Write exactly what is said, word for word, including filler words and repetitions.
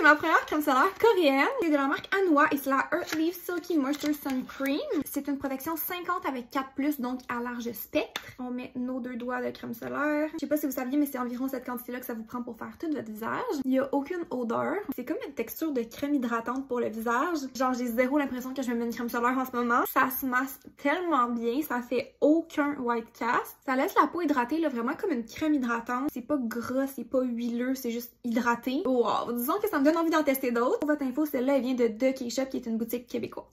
ma première crème solaire coréenne. C'est de la marque Anua et c'est la Earthleaf Silky Moisture Sun Cream. C'est une protection cinquante avec quatre plus, donc à large spectre. On met nos deux doigts de crème solaire. Je sais pas si vous saviez, mais c'est environ cette quantité-là que ça vous prend pour faire tout votre visage. Il y a aucune odeur. C'est comme une texture de crème hydratante pour le visage. Genre, j'ai zéro l'impression que je me mets une crème solaire en ce moment. Ça se masse tellement bien, ça fait aucun white cast. Ça laisse la peau hydratée, là, vraiment comme une crème hydratante. C'est pas gras, c'est pas huileux, c'est juste hydraté. Wow! Disons que ça me donne envie d'en tester d'autres. Pour votre info, celle-là, elle vient de The K-Shop, qui est une boutique québécoise.